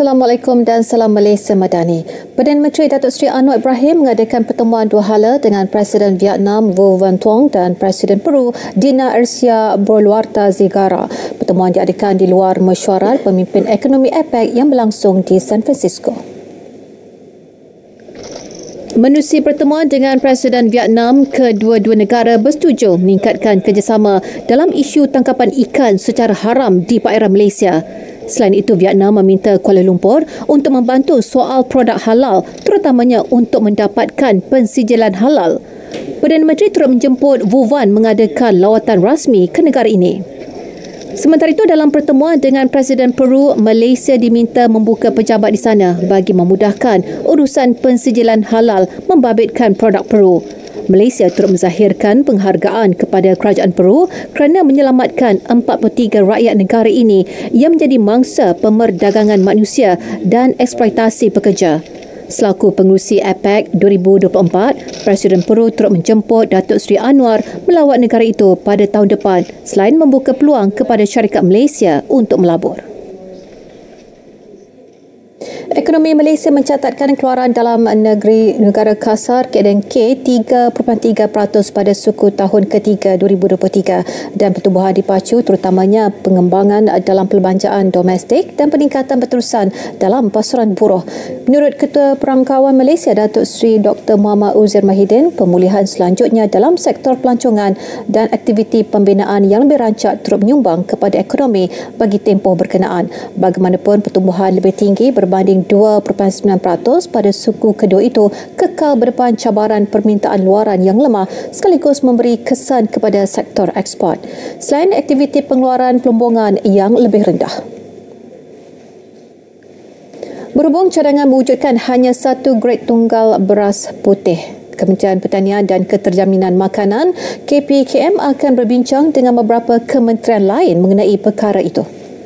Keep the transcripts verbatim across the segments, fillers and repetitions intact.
Assalamualaikum dan salam Malaysia Madani. Perdana Menteri Datuk Seri Anwar Ibrahim mengadakan pertemuan dua hala dengan Presiden Vietnam Vo Van Thuong dan Presiden Peru Dina Ercia Boluarta Zigara. Pertemuan diadakan di luar mesyuarat pemimpin ekonomi APEC yang berlangsung di San Francisco. Menerusi pertemuan dengan Presiden Vietnam, kedua-dua negara bersetuju meningkatkan kerjasama dalam isu tangkapan ikan secara haram di perairan Malaysia. Selain itu, Vietnam meminta Kuala Lumpur untuk membantu soal produk halal, terutamanya untuk mendapatkan pensijilan halal. Perdana Menteri turut menjemput Vo Van mengadakan lawatan rasmi ke negara ini. Sementara itu, dalam pertemuan dengan Presiden Peru, Malaysia diminta membuka pejabat di sana bagi memudahkan urusan pensijilan halal membabitkan produk Peru. Malaysia turut menzahirkan penghargaan kepada Kerajaan Peru kerana menyelamatkan empat puluh tiga rakyat negara ini yang menjadi mangsa pemerdagangan manusia dan eksploitasi pekerja. Selaku pengerusi APEC dua ribu dua puluh empat, Presiden Peru turut menjemput Datuk Seri Anwar melawat negara itu pada tahun depan selain membuka peluang kepada syarikat Malaysia untuk melabur. Ekonomi Malaysia mencatatkan keluaran dalam negeri negara kasar K D N K tiga perpuluhan tiga peratus pada suku tahun ketiga dua ribu dua puluh tiga dan pertumbuhan dipacu terutamanya pengembangan dalam perbelanjaan domestik dan peningkatan berterusan dalam pasaran buruh. Menurut Ketua Perangkawan Malaysia Datuk Seri Doktor Muhammad Uzair Mahidin, pemulihan selanjutnya dalam sektor pelancongan dan aktiviti pembinaan yang lebih rancak turut menyumbang kepada ekonomi bagi tempoh berkenaan. Bagaimanapun, pertumbuhan lebih tinggi berbanding dua perpuluhan sembilan peratus pada suku kedua itu kekal berdepan cabaran permintaan luaran yang lemah sekaligus memberi kesan kepada sektor ekspor. Selain aktiviti pengeluaran pelombongan yang lebih rendah. Berhubung cadangan mewujudkan hanya satu grade tunggal beras putih, Kementerian Pertanian dan Keterjaminan Makanan K P K M akan berbincang dengan beberapa kementerian lain mengenai perkara itu.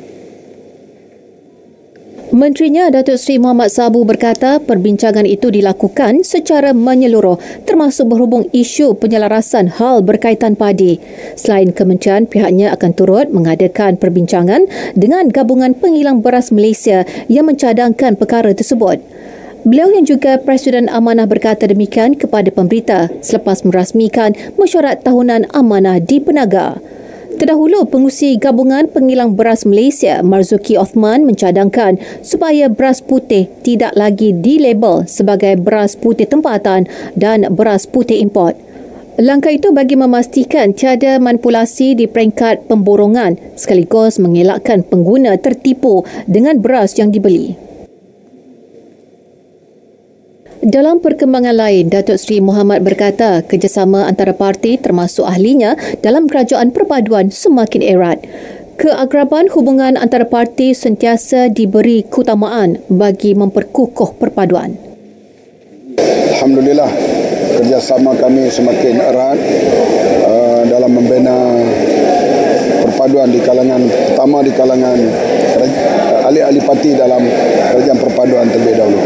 Menterinya Datuk Seri Muhammad Sabu berkata perbincangan itu dilakukan secara menyeluruh termasuk berhubung isu penyelarasan hal berkaitan padi. Selain kementerian, pihaknya akan turut mengadakan perbincangan dengan Gabungan Pengilang Beras Malaysia yang mencadangkan perkara tersebut. Beliau yang juga Presiden Amanah berkata demikian kepada pemberita selepas merasmikan mesyuarat tahunan amanah di Penaga. Terdahulu, pengurusi Gabungan Pengilang Beras Malaysia, Marzuki Othman, mencadangkan supaya beras putih tidak lagi dilabel sebagai beras putih tempatan dan beras putih import. Langkah itu bagi memastikan tiada manipulasi di peringkat pemborongan sekaligus mengelakkan pengguna tertipu dengan beras yang dibeli. Dalam perkembangan lain, Datuk Seri Muhammad berkata kerjasama antara parti termasuk ahlinya dalam kerajaan perpaduan semakin erat. Keakraban hubungan antara parti sentiasa diberi keutamaan bagi memperkukuh perpaduan. Alhamdulillah, kerjasama kami semakin erat uh, dalam membina perpaduan di kalangan, pertama di kalangan uh, ahli-ahli parti dalam kerajaan perpaduan terlebih dahulu.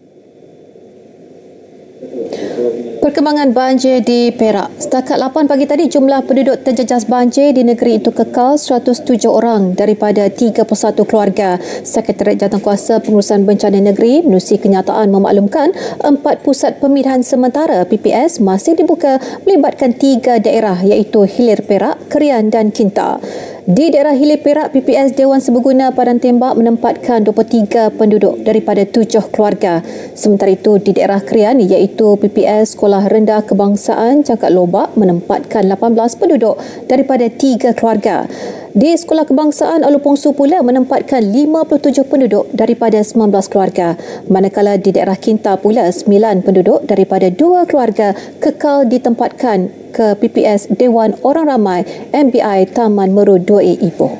Perkembangan banjir di Perak. Setakat lapan pagi tadi, jumlah penduduk terjejas banjir di negeri itu kekal seratus tujuh orang daripada tiga puluh satu keluarga. Sekretariat Jawatankuasa Pengurusan Bencana Negeri menerusi kenyataan memaklumkan empat pusat pemindahan sementara P P S masih dibuka melibatkan tiga daerah iaitu Hilir Perak, Kerian dan Kinta. Di daerah Hilir Perak, P P S Dewan Seberguna Padang Tembak menempatkan dua puluh tiga penduduk daripada tujuh keluarga. Sementara itu, di daerah Kerian iaitu P P S Sekolah Rendah Kebangsaan Cangkat Lobak menempatkan lapan belas penduduk daripada tiga keluarga. Di Sekolah Kebangsaan Alupongsu pula menempatkan lima puluh tujuh penduduk daripada sembilan belas keluarga. Manakala di daerah Kinta pula sembilan penduduk daripada dua keluarga kekal ditempatkan ke P P S Dewan Orang Ramai M B I Taman Meru dua A Ipoh.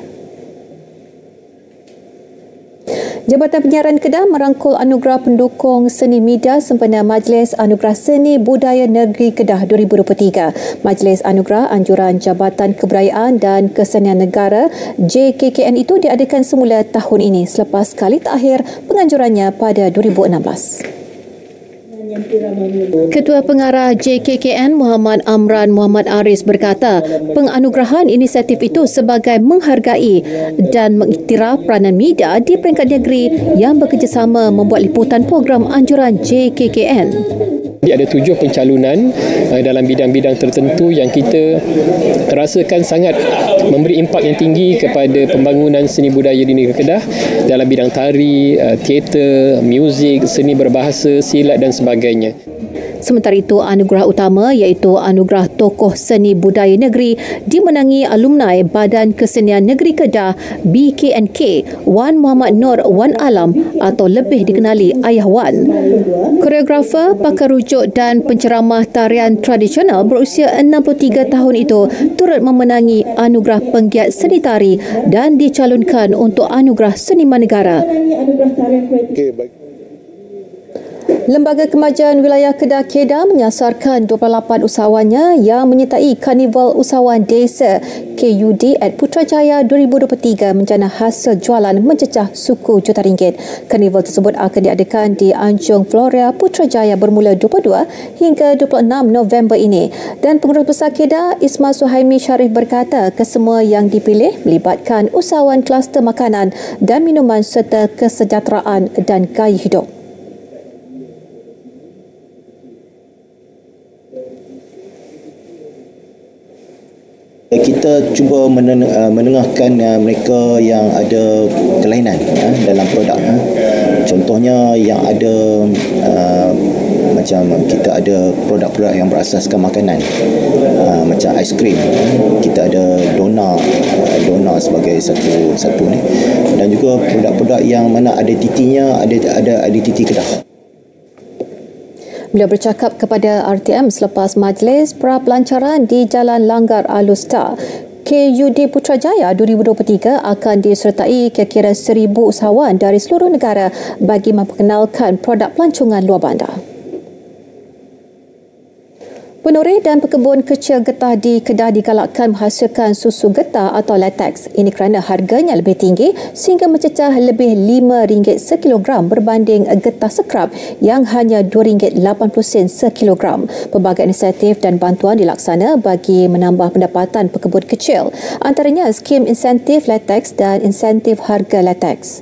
Jabatan Penyiaran Kedah merangkul anugerah pendukung seni media sempena Majlis Anugerah Seni Budaya Negeri Kedah dua ribu dua puluh tiga. Majlis Anugerah Anjuran Jabatan Kebudayaan dan Kesenian Negara J K K N itu diadakan semula tahun ini selepas kali terakhir penganjurannya pada dua ribu enam belas. Ketua Pengarah J K K N Muhammad Amran Muhammad Aris berkata, penganugerahan inisiatif itu sebagai menghargai dan mengiktiraf peranan media di peringkat negeri yang bekerjasama membuat liputan program anjuran J K K N. Ada tujuh pencalonan uh, dalam bidang-bidang tertentu yang kita rasakan sangat memberi impak yang tinggi kepada pembangunan seni budaya di negeri Kedah dalam bidang tari, uh, teater, muzik, seni berbahasa, silat dan sebagainya. Sementara itu, anugerah utama iaitu Anugerah Tokoh Seni Budaya Negeri dimenangi alumni Badan Kesenian Negeri Kedah B K N K Wan Muhammad Nur Wan Alam atau lebih dikenali Ayah Wan. Koreografer, pakar rujuk dan penceramah tarian tradisional berusia enam puluh tiga tahun itu turut memenangi Anugerah Penggiat Seni Tari dan dicalonkan untuk Anugerah Seniman Negara. Okey, baik. Lembaga Kemajuan Wilayah Kedah Kedah menyasarkan dua puluh lapan usahawannya yang menyertai Karnival Usahawan Desa K U D at Putrajaya dua ribu dua puluh tiga menjana hasil jualan mencecah suku juta ringgit. Karnival tersebut akan diadakan di Anjung Floria Putrajaya bermula dua puluh dua hingga dua puluh enam November ini. Dan Pengurus Besar Kedah Ismail Suhaimi Sharif berkata kesemua yang dipilih melibatkan usahawan kluster makanan dan minuman serta kesejahteraan dan gaya hidup. Kita cuba menengahkan mereka yang ada kelainan dalam produk. Contohnya yang ada uh, macam kita ada produk-produk yang berasaskan makanan, uh, macam aiskrim, kita ada dona, dona sebagai satu satu ni, dan juga produk-produk yang mana ada titinya, ada ada ada titi Kedah. Beliau bercakap kepada R T M selepas majlis pra-pelancaran di Jalan Langgar Alustar. K U D Putrajaya dua ribu dua puluh tiga akan disertai kira-kira seribu usahawan dari seluruh negara bagi memperkenalkan produk pelancongan luar bandar. Penoreh dan pekebun kecil getah di Kedah digalakkan menghasilkan susu getah atau latex. Ini kerana harganya lebih tinggi sehingga mencecah lebih lima ringgit sekilogram berbanding getah sekrap yang hanya dua ringgit lapan puluh sen sekilogram. Pelbagai inisiatif dan bantuan dilaksana bagi menambah pendapatan pekebun kecil. Antaranya skim insentif latex dan insentif harga latex.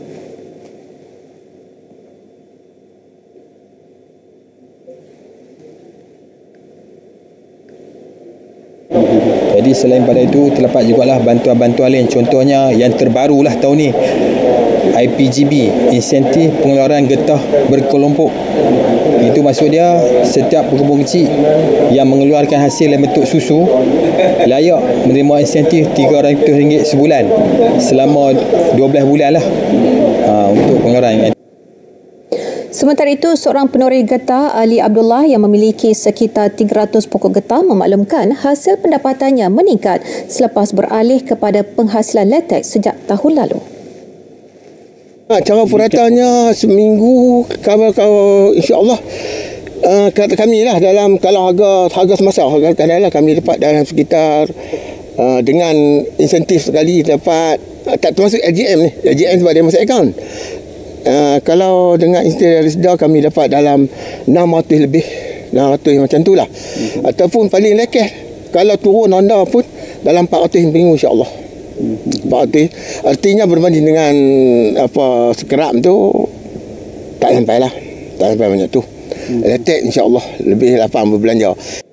Jadi selain pada itu terdapat jugalah bantuan-bantuan lain, contohnya yang terbarulah tahun ni I P G B, insentif pengeluaran getah berkelompok. Itu maksud dia setiap pekebun kecil yang mengeluarkan hasil dalam bentuk susu layak menerima insentif tiga ratus ringgit sebulan selama dua belas bulan lah ha, untuk pengeluaran. Sementara itu, seorang penoreh getah, Ali Abdullah yang memiliki sekitar tiga ratus pokok getah memaklumkan hasil pendapatannya meningkat selepas beralih kepada penghasilan latex sejak tahun lalu. Cara peratannya seminggu kalau insya-Allah uh, kata kami lah dalam kalau harga harga semasa harga kadang-kadang kami dapat dalam sekitar uh, dengan insentif sekali dapat uh, tak termasuk L G M ni. L G M sebab dia masuk akaun. Uh, kalau dengan insentif dari sedar kami dapat dalam enam ratus lebih, enam ratus macam tu lah. Hmm. Ataupun paling lekeh kalau turun Honda pun dalam empat ratus minggu insya-Allah. Hmm. empat ratus artinya berbanding dengan apa sekerap tu tak sampai lah. Tak sampai banyak tu. Hmm. Letek insya-Allah lebih lapan berbelanja.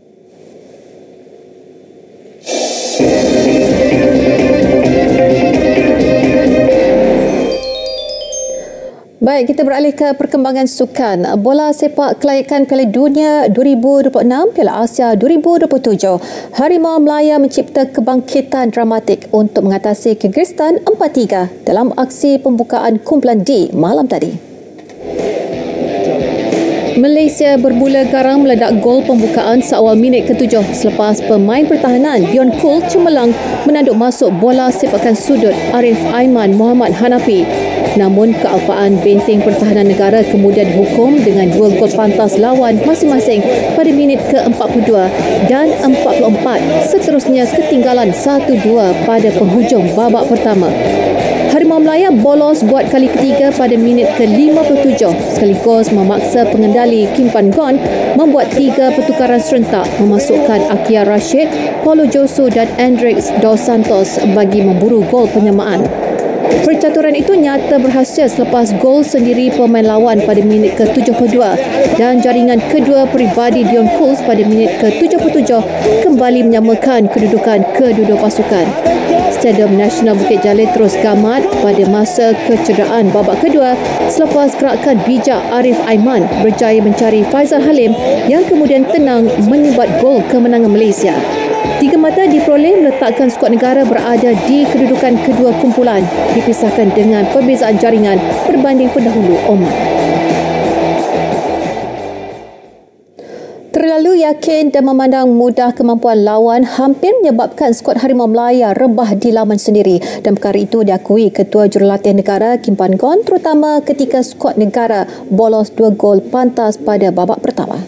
Baik, kita beralih ke perkembangan sukan. Bola sepak kelayakan Piala Dunia dua ribu dua puluh enam, Piala Asia dua ribu dua puluh tujuh. Harimau Melaya mencipta kebangkitan dramatik untuk mengatasi Kyrgyzstan empat tiga dalam aksi pembukaan kumpulan D malam tadi. Malaysia bermula garang meledak gol pembukaan seawal minit ketujuh selepas pemain pertahanan Dion Kul cemerlang menanduk masuk bola sepakan sudut Arif Aiman Muhammad Hanafi. Namun kealpaan benteng pertahanan negara kemudian dihukum dengan dua gol pantas lawan masing-masing pada minit ke empat puluh dua dan empat puluh empat, seterusnya ketinggalan satu dua pada penghujung babak pertama. Harimau Melaya bolos buat kali ketiga pada minit ke lima puluh tujuh sekaligus memaksa pengendali Kim Pan Gon membuat tiga pertukaran serentak memasukkan Akia Rashid, Paulo Josu dan Andrix Dos Santos bagi memburu gol penyamaan. Percaturan itu nyata berhasil selepas gol sendiri pemain lawan pada minit ke tujuh puluh dua dan jaringan kedua peribadi Dion Coles pada minit ke tujuh puluh tujuh kembali menyamakan kedudukan kedua-dua pasukan. Stadium Nasional Bukit Jalil terus gamat pada masa kecederaan babak kedua selepas gerakan bijak Arif Aiman berjaya mencari Faizal Halim yang kemudian tenang menyubat gol kemenangan Malaysia. Tiga mata diperoleh meletakkan skuad negara berada di kedudukan kedua kumpulan dipisahkan dengan perbezaan jaringan berbanding pendahulu Oman. Terlalu yakin dan memandang mudah kemampuan lawan hampir menyebabkan skuad Harimau Melaya rebah di laman sendiri dan perkara itu diakui Ketua Jurulatih Negara Kim Pan Gon terutama ketika skuad negara bolos dua gol pantas pada babak pertama.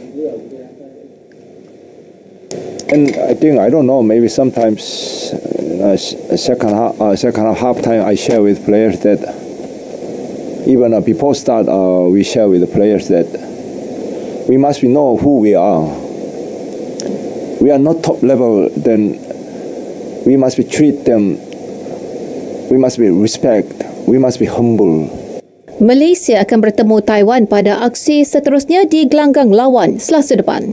And I think, I don't know, maybe sometimes uh, second half, uh, second half, half time I share with players that even uh, before start uh, we share with the players that we must be know who we are. We are not top level, then we must be treat them, we must be respect, we must be humble. Malaysia akan bertemu Taiwan pada aksi seterusnya di gelanggang lawan Selasa depan.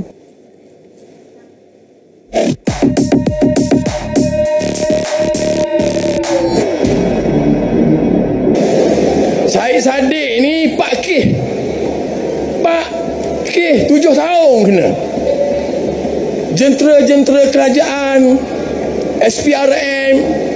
Syed Saddiq ni Pak Kih Pak Kih tujuh tahun kena. Jentera-jentera kerajaan, S P R M,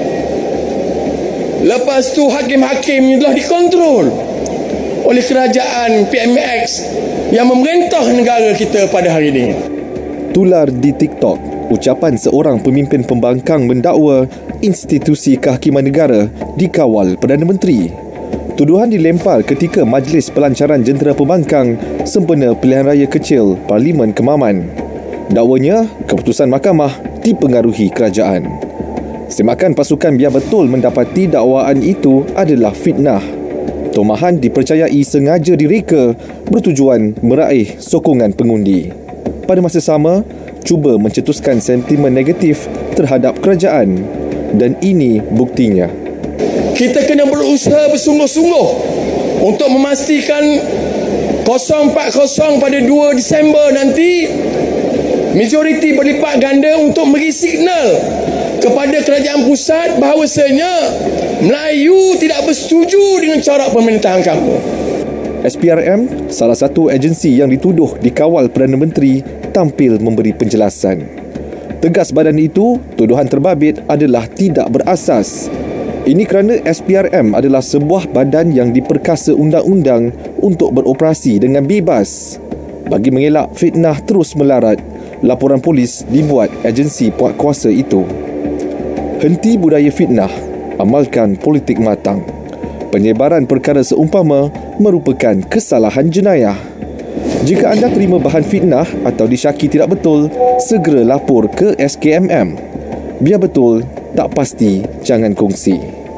lepas tu hakim-hakim telah dikontrol oleh kerajaan P M X yang memerintah negara kita pada hari ini. Tular di TikTok ucapan seorang pemimpin pembangkang mendakwa institusi kehakiman negara dikawal Perdana Menteri. Tuduhan dilempar ketika Majlis Pelancaran Jentera Pembangkang sempena pilihan raya kecil Parlimen Kemaman. Dakwanya, keputusan mahkamah dipengaruhi kerajaan. Semakan pasukan biar betul mendapati dakwaan itu adalah fitnah. Tomahan dipercayai sengaja direka bertujuan meraih sokongan pengundi. Pada masa sama, cuba mencetuskan sentimen negatif terhadap kerajaan dan ini buktinya. Kita kena berusaha bersungguh-sungguh untuk memastikan kosong empat kosong pada dua Disember nanti majoriti berlipat ganda untuk beri signal kepada kerajaan pusat bahawasanya Melayu tidak bersetuju dengan cara pemerintahan kamu. S P R M, salah satu agensi yang dituduh dikawal Perdana Menteri, tampil memberi penjelasan. Tegas badan itu, tuduhan terbabit adalah tidak berasas. Ini kerana S P R M adalah sebuah badan yang diperkasa undang-undang untuk beroperasi dengan bebas. Bagi mengelak fitnah terus melarat, laporan polis dibuat agensi puak kuasa itu. Henti budaya fitnah, amalkan politik matang. Penyebaran perkara seumpama merupakan kesalahan jenayah. Jika anda terima bahan fitnah atau disyaki tidak betul, segera lapor ke S K M M. Biar betul, tak pasti, jangan kongsi.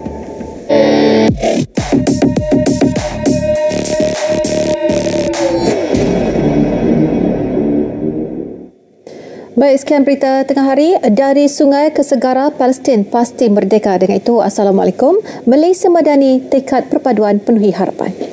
Baik, sekian berita tengah hari. Dari sungai ke segara, Palestin pasti merdeka. Dengan itu, Assalamualaikum. Malaysia Madani, tekad perpaduan penuhi harapan.